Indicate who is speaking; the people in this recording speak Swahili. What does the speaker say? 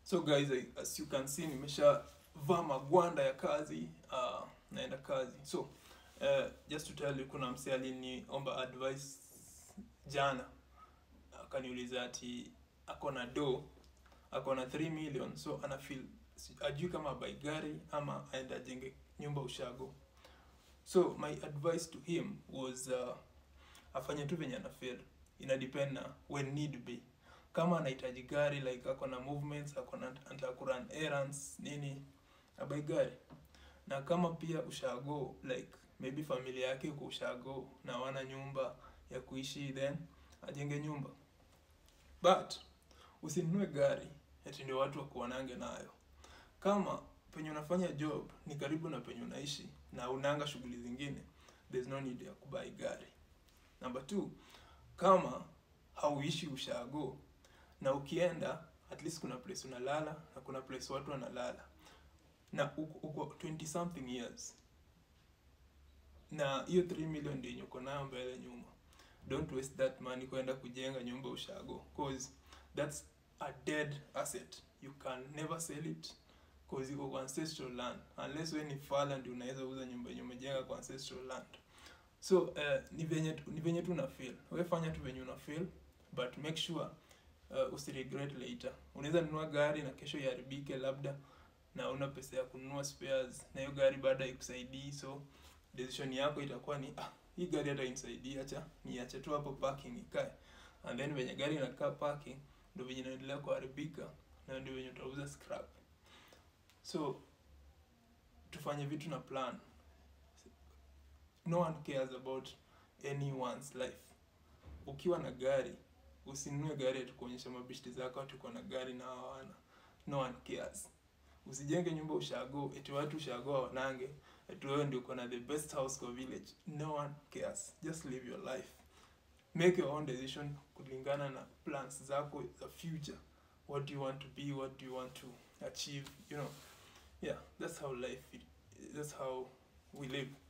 Speaker 1: So guys, as you can see, nimeshavaa magwanda ya kazi, naenda kazi. So just to tell you, kuna msee aliniomba advice jana, akaniuliza ati ako na 3 million, so ana feel ajui kama buy gari ama aenda jenge nyumba ushago. So my advice to him was afanye tu venye ana feel, ina depend na when need be. Kama anahitaji gari, like ako na movements, ako na anataka kurun errands nini, abai gari. Na kama pia ushago, like maybe familia yake uko ushago na wana nyumba ya kuishi, then ajenge nyumba. But usinunue gari eti ndio watu wakuonange nayo. Kama penye unafanya job ni karibu na penye unaishi na unanga shughuli zingine, there's no need ya kubai gari. Number 2, kama hauishi ushago na ukienda, at least kuna place unalala na kuna place watu wanalala, na uko 20 something years, na hiyo 3 million ndio yenye uko nayo mbele nyuma, don't waste that money kwenda kujenga nyumba ushago, cause that's a dead asset. You can never sell it cause iko kwa ancestral land, unless we ni fala ndio unaweza uza nyumba yenye umejenga kwa ancestral land. So ni venye tu una feel, wewe fanya tu venye una feel, but make sure usiregret later. Unaweza nunua gari na kesho iharibike labda, na una pesa ya kununua spares, na hiyo gari baada ikusaidii. So decision yako itakuwa ni hii gari hata inisaidii, acha niache tu hapo parking ikae. And then venye gari inakaa parking ndio venye inaendelea kuharibika, na ndio venye utauza scrap. So tufanye vitu na plan. No one cares about anyone's life. Ukiwa na gari, usinunue gari eti kuonyesha mabishti zako ati uko na gari na hawana. No one cares. Usijenge nyumba ushago eti watu ushago waonange eti wewe ndio uko na the best house kwa village. No one cares. Just live your life. Make your own decision kulingana na plans zako, the future. What do you want to be? What do you want to achieve? You know, yeah, that's how we live.